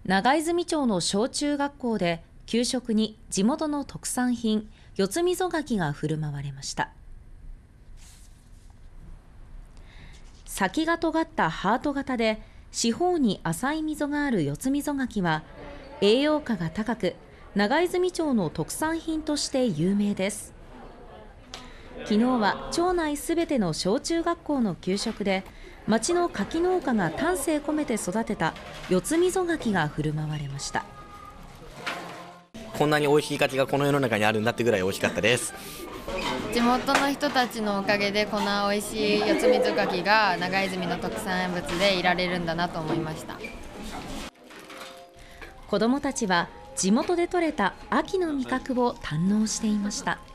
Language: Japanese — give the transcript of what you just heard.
長泉町の小中学校で給食に地元の特産品四つ溝柿が振る舞われました。先が尖ったハート型で四方に浅い溝がある四つ溝柿は栄養価が高く、長泉町の特産品として有名です。昨日は町内すべての小中学校の給食で町の柿農家が丹精込めて育てた四つ溝柿が振る舞われました。 こんなに美味しい柿がこの世の中にあるんだってぐらい美味しかったです。 地元の人たちのおかげでこんな美味しい四つ溝柿が長泉の特産物でいられるんだなと思いました。 子どもたちは地元で採れた秋の味覚を堪能していました。